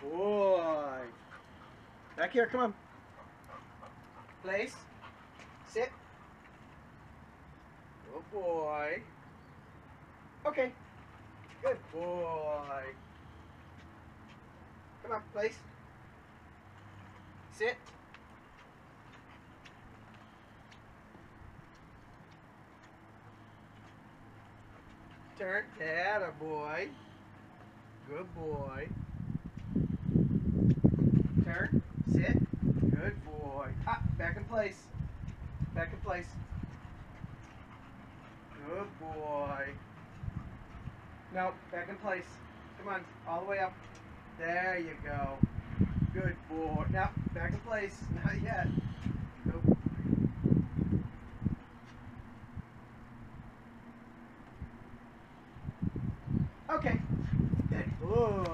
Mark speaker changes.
Speaker 1: boy. Back here, come on. Place. Sit. Good boy. Okay. Good boy. Come on, place. Sit. Turn. Atta boy. Good boy. Turn. Sit. Good boy. Ah, back in place. Back in place. Good boy. No, back in place. Come on, all the way up. There you go. Good boy. Now, back in place. Not yet. Good boy. Okay. Good boy.